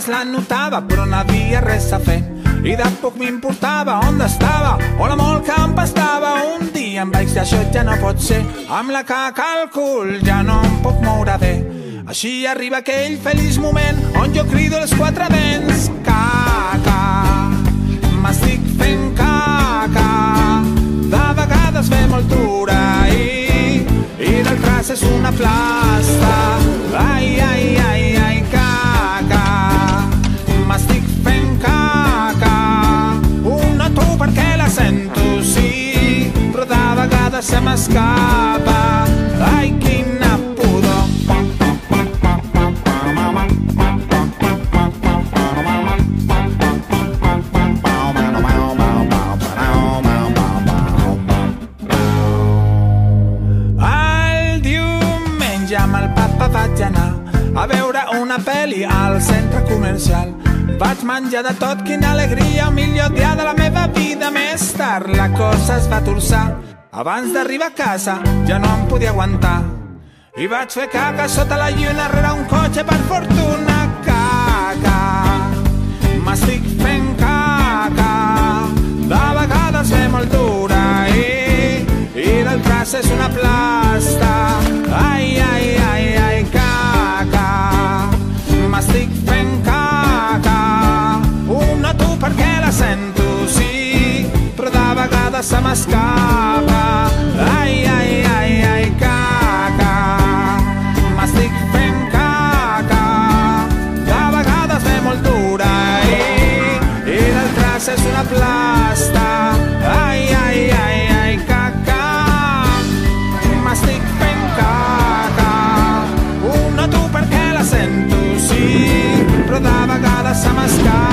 vegades la notava, però no havia res a fer. I de poc m'importava on estava o la molt que em pastava. Un dia em vaig dir, això ja no pot ser, amb la caca al cul ja no em puc moure bé. Així arriba aquell feliç moment on jo crido els quatre vents. Caca, m'estic fent caca. De vegades ve molt dura i d'altres és una plasta. Ai, ai, ai, ai, caca, m'estic fent caca. Una tu perquè la sento, sí, però de vegades se m'escapa. Ai, quina pudor. Amb el papa vaig anar a veure una pel·li al centre comercial. Vaig menjar de tot, quina alegria, el millor dia de la meva vida. Més tard la cosa es va torçar. Abans d'arribar a casa ja no em podia aguantar i vaig fer caca sota la lluna rere un cotxe, per fortuna. Caca, m'estic fent caca. De vegades ve molt dura i d'altres és una plasta. Ai, ai, ai, ai, caca, m'estic fent caca. Una tu perquè la sento, sí, però de vegades se m'escapa. Ai, ai, ai, ai, caca, m'estic fent caca. De vegades ve molt dura i d'altres és una plasta. Ai, ai, ai, ai, caca, m'estic fent caca. Una tu perquè la sento, sí, però de vegades se m'escapa.